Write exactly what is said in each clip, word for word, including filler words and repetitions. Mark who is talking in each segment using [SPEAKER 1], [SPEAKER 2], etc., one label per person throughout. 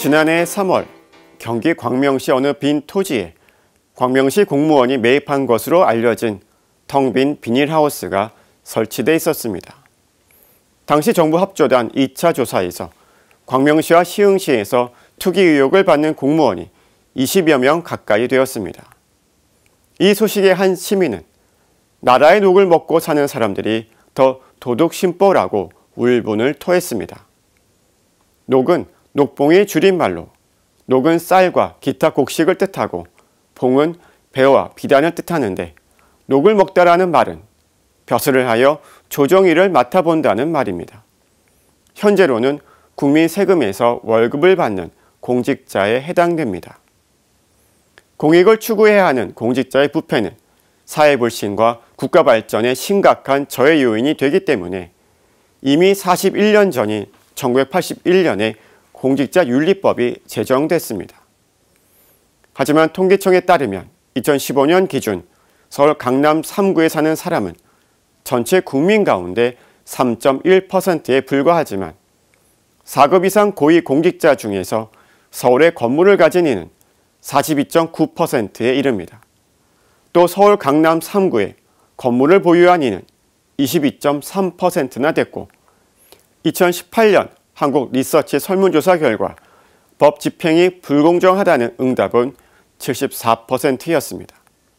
[SPEAKER 1] 지난해 삼월 경기 광명시 어느 빈 토지에 광명시 공무원이 매입한 것으로 알려진 텅 빈 비닐하우스가 설치돼 있었습니다. 당시 정부 합조단 이 차 조사에서 광명시와 시흥시에서 투기 의혹을 받는 공무원이 이십여 명 가까이 되었습니다. 이 소식에 한 시민은 나라의 녹을 먹고 사는 사람들이 더 도둑심보라고 울분을 토했습니다. 녹은 녹봉의 줄임말로 녹은 쌀과 기타 곡식을 뜻하고 봉은 배와 비단을 뜻하는데 녹을 먹다라는 말은 벼슬을 하여 조정일을 맡아본다는 말입니다. 현재로는 국민 세금에서 월급을 받는 공직자에 해당됩니다. 공익을 추구해야 하는 공직자의 부패는 사회 불신과 국가 발전에 심각한 저해 요인이 되기 때문에 이미 사십일 년 전인 천구백팔십일 년에 공직자윤리법이 제정됐습니다. 하지만 통계청에 따르면 이천십오 년 기준 서울 강남 삼 구에 사는 사람은 전체 국민 가운데 삼 점 일 퍼센트에 불과하지만 사 급 이상 고위 공직자 중에서 서울에 건물을 가진 이는 사십이 점 구 퍼센트에 이릅니다. 또 서울 강남 삼 구에 건물을 보유한 이는 이십이 점 삼 퍼센트나 됐고 이천십팔 년 한국 리서치 설문조사 결과 법 집행이 불공정하다는 응답은 칠십사 퍼센트였습니다.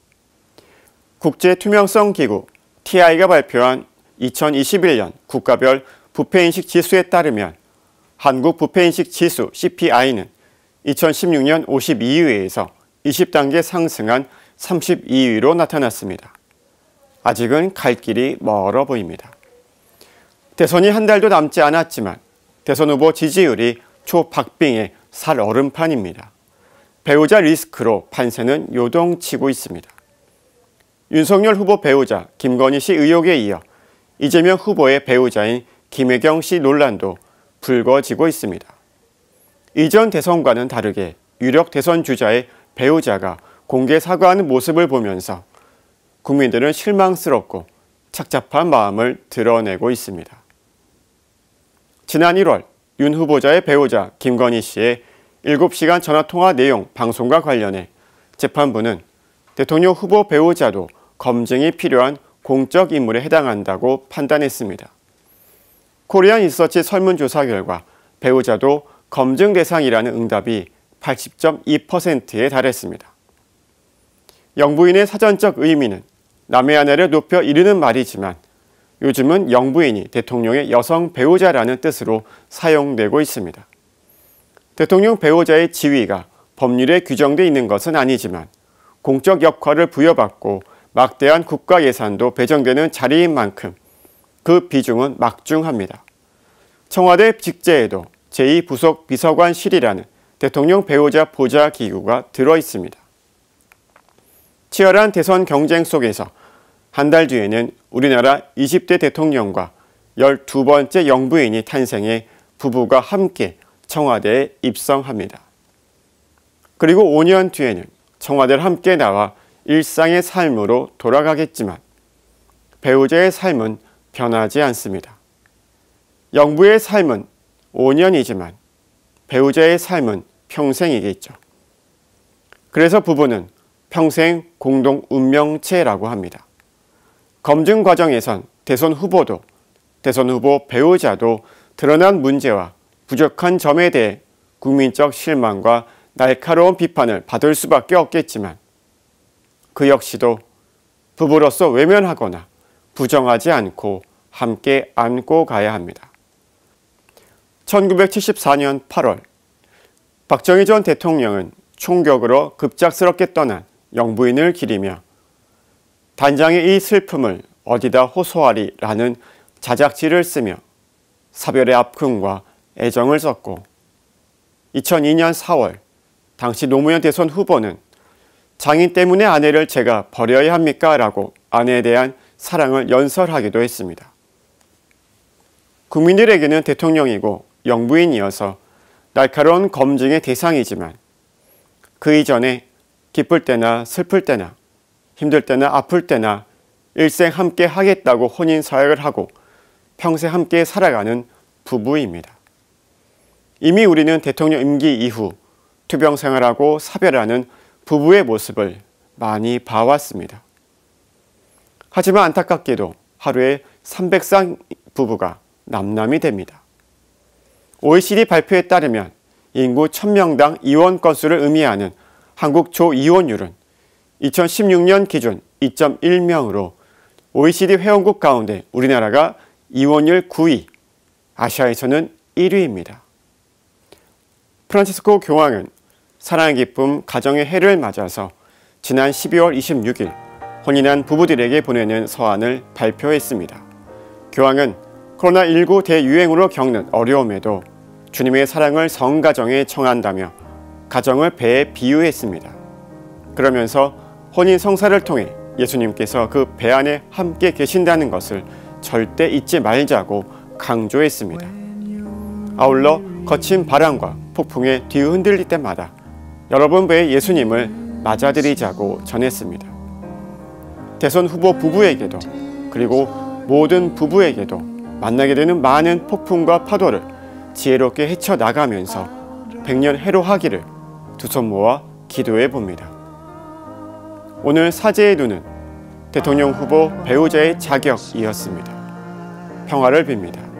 [SPEAKER 1] 국제투명성기구 티아이가 발표한 이천이십일 년 국가별 부패인식 지수에 따르면 한국 부패인식 지수 씨피아이는 이천십육 년 오십이 위에서 이십 단계 상승한 삼십이 위로 나타났습니다. 아직은 갈 길이 멀어 보입니다. 대선이 한 달도 남지 않았지만 대선 후보 지지율이 초박빙의 살얼음판입니다. 배우자 리스크로 판세는 요동치고 있습니다. 윤석열 후보 배우자 김건희 씨 의혹에 이어 이재명 후보의 배우자인 김혜경 씨 논란도 불거지고 있습니다. 이전 대선과는 다르게 유력 대선 주자의 배우자가 공개 사과하는 모습을 보면서 국민들은 실망스럽고 착잡한 마음을 드러내고 있습니다. 지난 일월 윤 후보자의 배우자 김건희 씨의 일곱 시간 전화통화 내용 방송과 관련해 재판부는 대통령 후보 배우자도 검증이 필요한 공적 인물에 해당한다고 판단했습니다. 코리안 리서치 설문조사 결과 배우자도 검증 대상이라는 응답이 팔십 점 이 퍼센트에 달했습니다. 영부인의 사전적 의미는 남의 아내를 높여 이르는 말이지만 요즘은 영부인이 대통령의 여성 배우자라는 뜻으로 사용되고 있습니다. 대통령 배우자의 지위가 법률에 규정돼 있는 것은 아니지만 공적 역할을 부여받고 막대한 국가 예산도 배정되는 자리인 만큼 그 비중은 막중합니다. 청와대 직제에도 제이 부속 비서관실이라는 대통령 배우자 보좌 기구가 들어 있습니다. 치열한 대선 경쟁 속에서 한 달 뒤에는 우리나라 이십 대 대통령과 열두 번째 영부인이 탄생해 부부가 함께 청와대에 입성합니다. 그리고 오 년 뒤에는 청와대를 함께 나와 일상의 삶으로 돌아가겠지만 배우자의 삶은 변하지 않습니다. 영부의 삶은 오 년이지만 배우자의 삶은 평생이겠죠. 그래서 부부는 평생 공동 운명체라고 합니다. 검증 과정에선 대선 후보도 대선 후보 배우자도 드러난 문제와 부족한 점에 대해 국민적 실망과 날카로운 비판을 받을 수밖에 없겠지만 그 역시도 부부로서 외면하거나 부정하지 않고 함께 안고 가야 합니다. 천구백칠십사 년 팔월 박정희 전 대통령은 총격으로 급작스럽게 떠난 영부인을 기리며 단장의 이 슬픔을 어디다 호소하리라는 자작지를 쓰며 사별의 아픔과 애정을 썼고 이천이 년 사월 당시 노무현 대선 후보는 장인 때문에 아내를 제가 버려야 합니까? 라고 아내에 대한 사랑을 연설하기도 했습니다. 국민들에게는 대통령이고 영부인이어서 날카로운 검증의 대상이지만 그 이전에 기쁠 때나 슬플 때나 힘들 때나 아플 때나 일생 함께 하겠다고 혼인 서약을 하고 평생 함께 살아가는 부부입니다. 이미 우리는 대통령 임기 이후 투병 생활하고 사별하는 부부의 모습을 많이 봐왔습니다. 하지만 안타깝게도 하루에 삼백 쌍 부부가 남남이 됩니다. 오이시디 발표에 따르면 인구 천 명당 이혼 건수를 의미하는 한국 조이혼율은 이천십육 년 기준 이 점 일 명으로 오이시디 회원국 가운데 우리나라가 이혼율 구 위, 아시아에서는 일 위입니다. 프란치스코 교황은 사랑의 기쁨 가정의 해를 맞아서 지난 십이월 이십육일 혼인한 부부들에게 보내는 서한을 발표했습니다. 교황은 코로나십구 대유행으로 겪는 어려움에도 주님의 사랑을 성가정에 청한다며 가정을 배에 비유했습니다. 그러면서 혼인 성사를 통해 예수님께서 그 배 안에 함께 계신다는 것을 절대 잊지 말자고 강조했습니다. 아울러 거친 바람과 폭풍에 뒤흔들릴 때마다 여러분 배에 예수님을 맞아들이자고 전했습니다. 대선 후보 부부에게도 그리고 모든 부부에게도 만나게 되는 많은 폭풍과 파도를 지혜롭게 헤쳐나가면서 백년 해로하기를 두 손 모아 기도해 봅니다. 오늘 사제의 눈은 대통령 후보 배우자의 자격이었습니다. 평화를 빕니다.